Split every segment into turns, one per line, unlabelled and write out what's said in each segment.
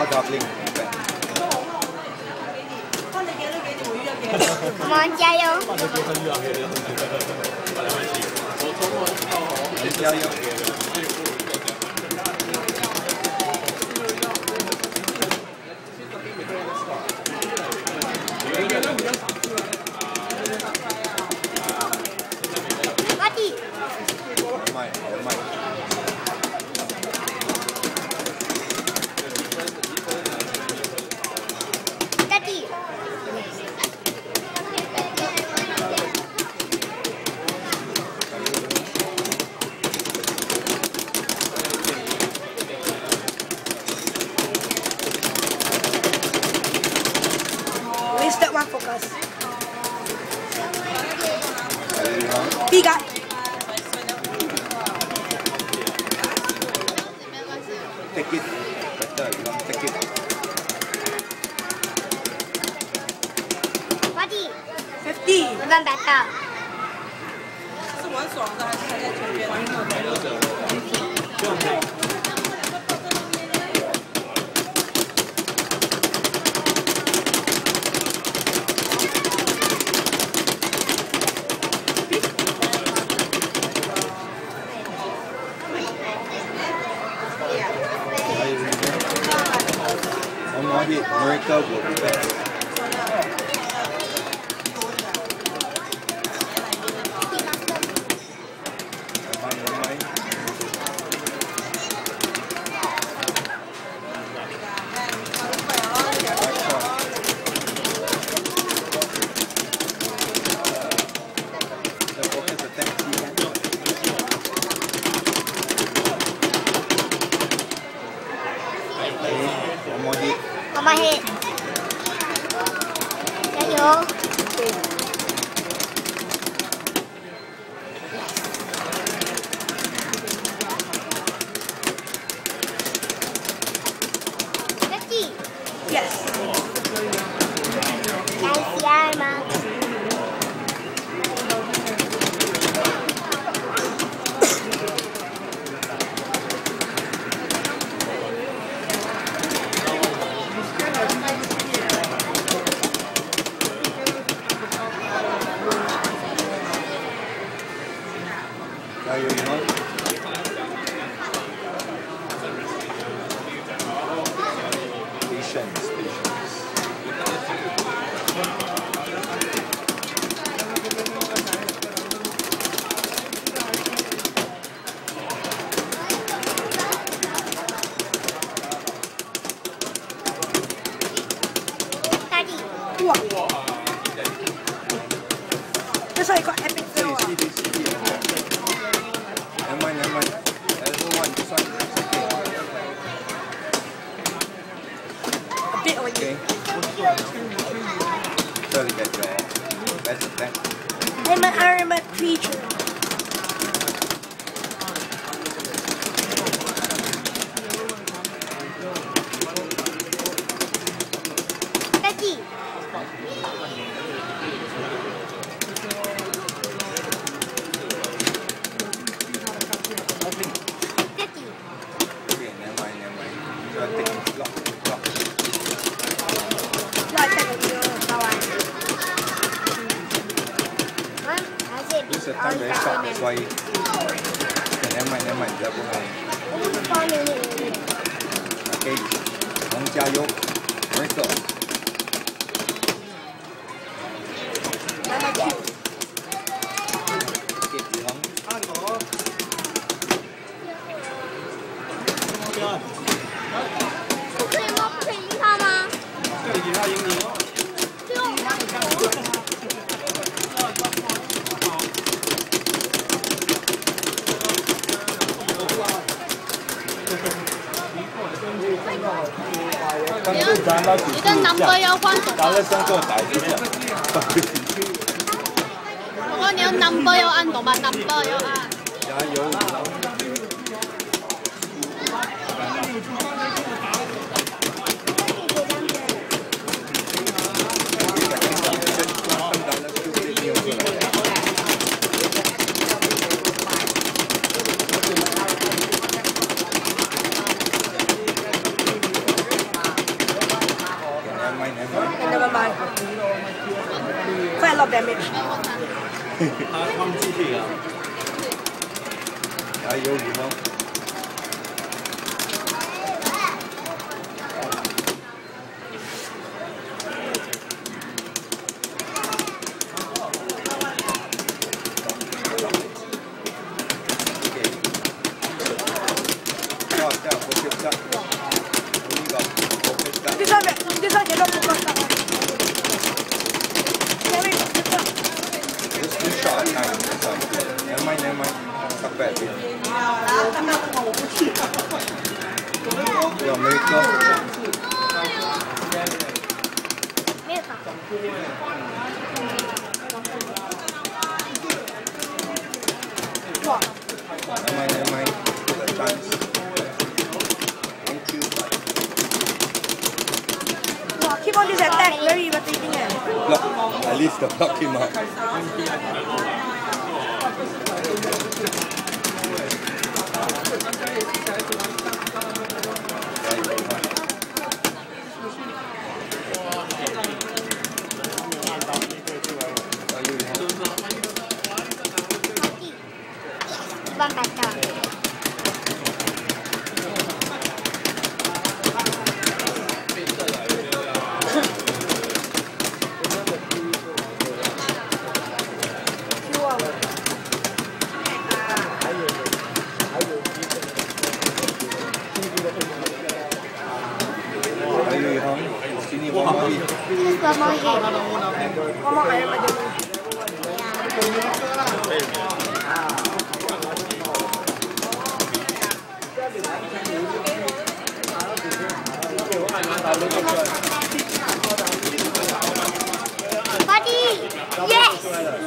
gobling.
我们加油！
加油！
快点！
慢，慢。
快点！
Wasted one focus. Tiga.
Take it. Better, you don't take it.
快点！
50.
我们白到。
是玩爽的还是还在球员？
One more hit, Miracle will be back. One more hit.
我们黑。加油！ 50.
Yes.
32吗？
加油，以后。Patience.
大力！
哇！这是一个 epic fail 啊！
Never mind. Everyone, this one.
A bit only.
Okay. Surely get your best attack.
I'm an armored creature.
Daddy. Daddy.
Okay, never mind. So I take it. Block.
Like that.
好玩。还是
This time very short, that's why. Okay, never mind. Double mind.
帮你。
Okay. 红加油 Miracle.
来来去。
Okay, 子红。
可以吗？可以赢他吗？
你的 number 要换什么？
打了3个打一下。
我说你要 number 要按懂吗 ？number 要按。
加油！
lot of damage.
还有羽毛。
This one cannot focus.
Just too short a time. Never mind, never mind. Stuck back a bit. Yeah, miracle.
没有打。
Never mind, never mind. The chance. Thank you.
Wow, keep on this attack, very irritating.
Block. At least the block came out.
One better. Just one more hit.
One more iron again.
Buddy! Yes!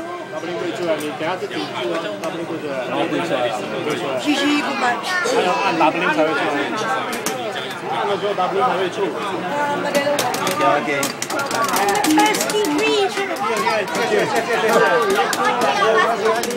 GG, good match.
按 W 才会出来，按了之后 W 才会出。
Okay.
Pesky creature.